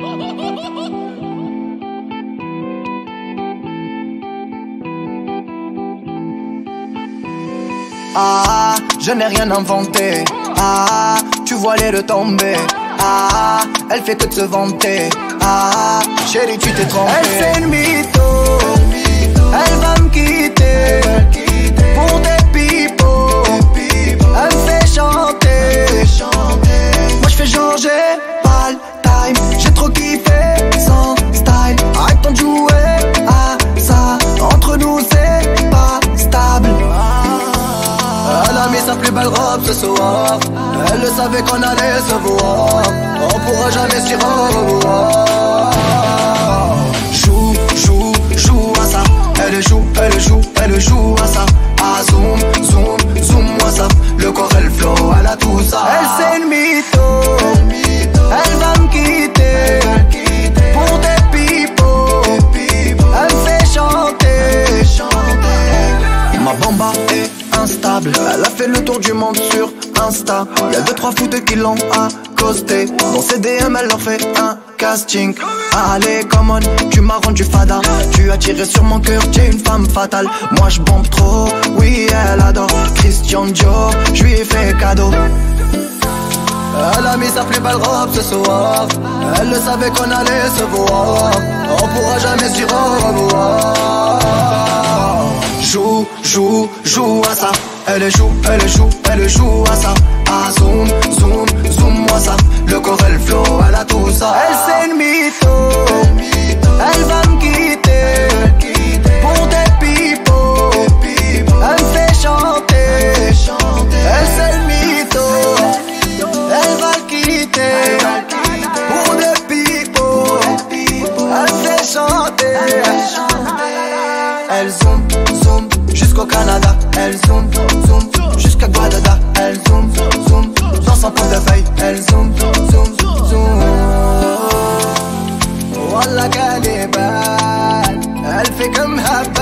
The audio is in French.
Ah, je n'ai rien inventé. Ah, tu vois les deux tomber. Ah, elle fait que de se vanter. Ah, chérie, tu t'es trompée. Elle fait une mytho. Elle va me quitter pour des pipos. Elle me fait chanter. Moi je fais genre j'ai pas le time. J'ai trop kiffé son style. Arrête de jouer à ça. Entre nous c'est pas stable. Elle a mis sa plus belle robe ce soir. Elle le savait qu'on allait se voir. On pourra jamais s'y revoir. Joue, joue, joue à ça. Elle joue, elle joue, elle joue à ça. Ah zoom, zoom, zoom moi ça. Le corps elle flow, elle a tout ça. Elle c'est une mytho. Elle va me quitter pour des pipos. Elle me fait chanter. Ma bamba est instable. Elle a fait le tour du monde sur Insta. Y'a 2-3 foutes qui l'ont accosté. Dans ses DM elle leur fait un casting. Allez come on, tu m'as rendu fada. Tu as tiré sur mon cœur, tu es une femme fatale. Moi je bombe trop, oui elle adore Christian Dior, je lui ai fait cadeau. Elle a mis sa plus belle robe ce soir. Elle le savait qu'on allait se voir. On pourra jamais s'y revoir. Joue, joue, joue à ça. Elle joue, elle joue, elle joue à ça. Ah zoom, zoom, zoom moi ça. Le corps elle flow, elle a tout ça. Elle c'est une mytho. Elle va me quitter pour des pipos. Elle me fait chanter. Elle c'est une mytho. Elle va le quitter pour des pipos. Elle me fait chanter. Elle zoom, zoom jusqu'au Canada. Elle zoom, zoom jusqu'à Guadada. Elle zoom, zoom dans son portefeuille. Elle zoom, zoom, zoom. Wallah qu'elle est belle. Elle fait comme Habba.